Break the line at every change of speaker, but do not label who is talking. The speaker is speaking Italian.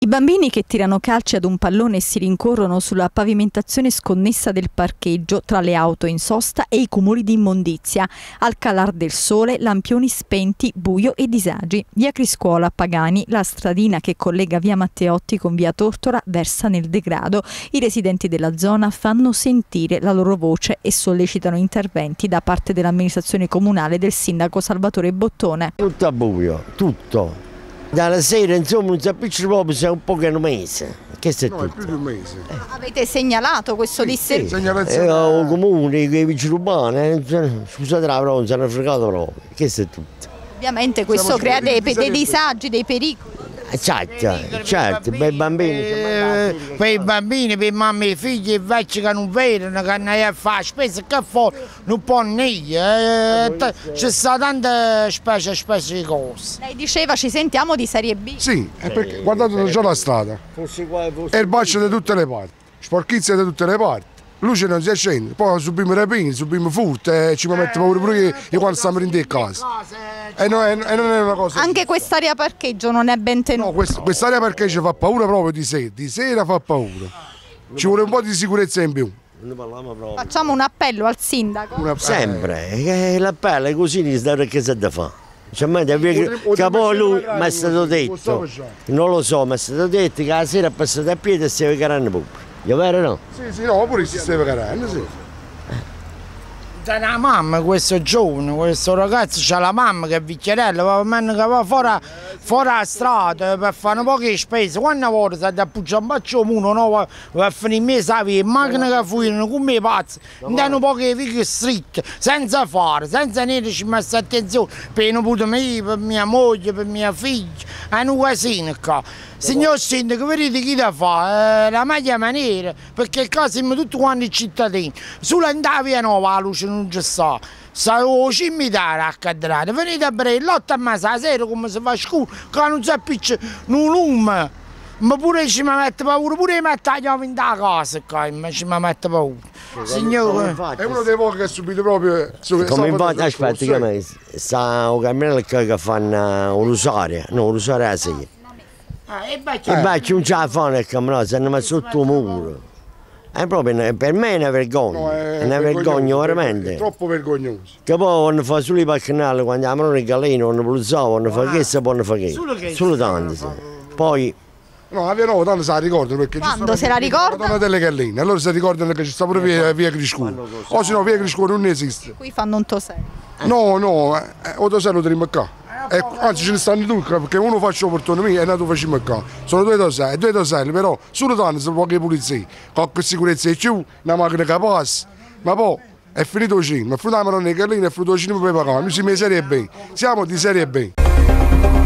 I bambini che tirano calci ad un pallone e si rincorrono sulla pavimentazione sconnessa del parcheggio tra le auto in sosta e i cumuli di immondizia. Al calar del sole, lampioni spenti, buio e disagi. Via Criscuola, Pagani, la stradina che collega via Matteotti con via Tortora versa nel degrado. I residenti della zona fanno sentire la loro voce e sollecitano interventi da parte dell'amministrazione comunale del sindaco Salvatore Bottone.
Tutto a buio, tutto. Dalla sera insomma non si appiccica proprio, c'è un po' che un mese. Che è tutto?
È più di un mese.
Avete segnalato questo disservizio?
Il comune, i vigili urbani, scusate la parola, non si hanno fregato proprio. Che è tutto?
Ovviamente questo crea dei disagi, dei pericoli.
Certo, per i bambini.
Per i bambini, per mamme e figli, i vecchi che non vedono, che non a fare spese, che fuori non può niente. Ci sono tante specie di cose.
Lei diceva ci sentiamo di serie B.
Sì, perché guardate già la strada. Erbacce da tutte le parti, sporchizia da tutte le parti. Luce non si accende, poi subiamo rapine, subiamo furti e ci mettiamo pure io quando stiamo in casa. E non è una cosa.
Anche quest'area parcheggio non è ben tenuta.
No, quest'area parcheggio fa paura proprio di sera fa paura. Ci vuole un po' di sicurezza in più.
Facciamo un appello al sindaco.
Sempre, l'appello è così che si deve fare. Che poi lui mi è stato detto, non lo so, mi è stato detto che la sera è passato a piedi e si vegeranno pure. È vero o no?
Sì, no, pure si sta vegerando, sì.
C'è la mamma, questo giovane, questo ragazzo, c'ha la mamma che è vecchierella, va fuori la strada per fare un po' di spese. Quando vuole si appoggia un bacio uno, no, va a finire il mese a via, macchine che furono come i pazzi, danno un po' di vighe stritte, senza fare, senza niente ci messa attenzione, per non poter io, per mia moglie, per mia figlia, è un casino qua. Signor Sindaco, vedete chi da fa? La meglio maniera, perché qua siamo tutti quanti cittadini. Sulla via nuova la luce non ci sta. Sta il cimitero a Cadrate. Venite a bere l'8 e mezza la sera come si fa scuro, che non si appiccia un lume. Ma pure ci mi mette paura, pure mi mette la chiave in casa qua, ci mi mette paura. Signore.
È uno dei pochi che ha subito proprio.
Come infatti, aspetta, che sta un camminello che fanno un rosario, no, un rosario a sera. I bacci non ce la fanno il camminato, si hanno messo sotto un muro. È proprio, per me è una vergogna,
No,
è una vergogna veramente.
È troppo vergognoso.
Che poi quando fa solo i bacchanali, quando amano i galini, quando pulizzano, quando fa questo, quando fa che. Solo tanto, sì. Poi...
No, la via nuova tanto se la ricordano perché
quando se la ricorda?
La donna delle galline, allora si ricordano che ci sta pure via Criscuola. O se no via Criscuola non esiste.
Qui fanno un tosè.
No, o tosè lo teniamo qua. Anzi ce ne stanno due, perché uno faccio l'opportunità e l'altro facciamo qua. Sono due toselli, però solo tanto sono poche pulizie. Qualche sicurezza in più, una macchina che passa. Ma poi è finito il cinema, è finito la maronna di Carlino, è finito il cinema per pagare. Noi siamo di serie B. Siamo di serie B.